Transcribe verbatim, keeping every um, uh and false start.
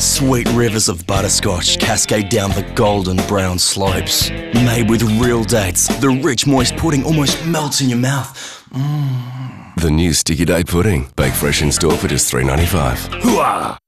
Sweet rivers of butterscotch cascade down the golden brown slopes. Made with real dates, the rich moist pudding almost melts in your mouth. Mm. The new Sticky Date Pudding. Bake fresh in store for just three ninety-five. Hooah!